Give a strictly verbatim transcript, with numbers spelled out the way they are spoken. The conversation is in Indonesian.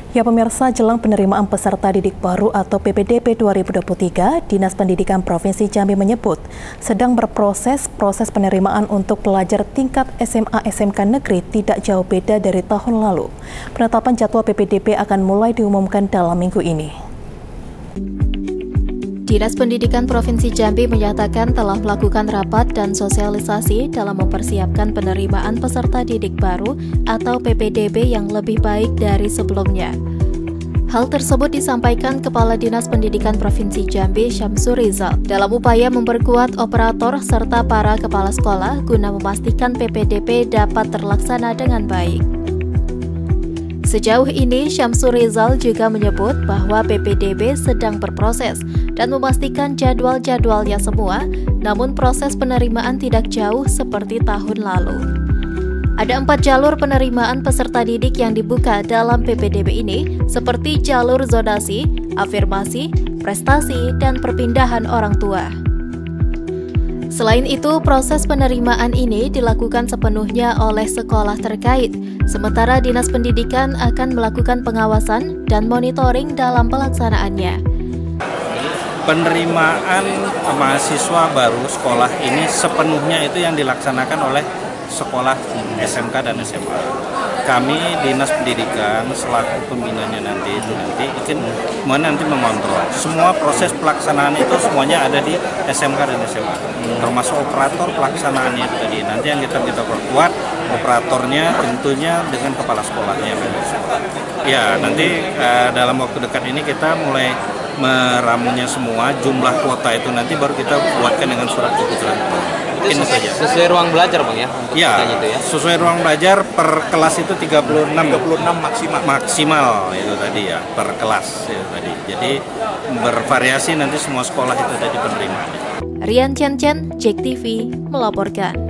Ya pemirsa, jelang penerimaan peserta didik baru atau P P D B dua ribu dua puluh tiga, Dinas Pendidikan Provinsi Jambi menyebut sedang berproses proses penerimaan untuk pelajar tingkat S M A S M K negeri tidak jauh beda dari tahun lalu. Penetapan jadwal P P D B akan mulai diumumkan dalam minggu ini. Dinas Pendidikan Provinsi Jambi menyatakan telah melakukan rapat dan sosialisasi dalam mempersiapkan penerimaan peserta didik baru atau P P D B yang lebih baik dari sebelumnya. Hal tersebut disampaikan Kepala Dinas Pendidikan Provinsi Jambi, Syamsur Rizal, dalam upaya memperkuat operator serta para kepala sekolah guna memastikan P P D B dapat terlaksana dengan baik. Sejauh ini, Syamsur Rizal juga menyebut bahwa P P D B sedang berproses dan memastikan jadwal-jadwalnya semua, namun proses penerimaan tidak jauh seperti tahun lalu. Ada empat jalur penerimaan peserta didik yang dibuka dalam P P D B ini, seperti jalur zonasi, afirmasi, prestasi, dan perpindahan orang tua. Selain itu, proses penerimaan ini dilakukan sepenuhnya oleh sekolah terkait, sementara Dinas Pendidikan akan melakukan pengawasan dan monitoring dalam pelaksanaannya. Penerimaan mahasiswa baru sekolah ini sepenuhnya itu yang dilaksanakan oleh sekolah S M K dan S M A. Kami Dinas Pendidikan selaku pembinanya nanti itu nanti ingin nanti mengontrol semua proses pelaksanaan itu semuanya ada di S M K dan S M A, termasuk operator pelaksanaannya itu tadi. Nanti yang kita kita perkuat operatornya tentunya dengan kepala sekolahnya. Ya nanti eh, dalam waktu dekat ini kita mulai meramunya semua, jumlah kuota itu nanti baru kita buatkan dengan surat keputusan. Itu saja. Sesuai ruang belajar Bang ya? Ya, itu ya, sesuai ruang belajar per kelas itu tiga puluh enam maksimal. Maksimal itu tadi ya, per kelas itu tadi. Jadi bervariasi nanti semua sekolah itu tadi penerimaannya. Rian Chen Chen, Jek T V melaporkan.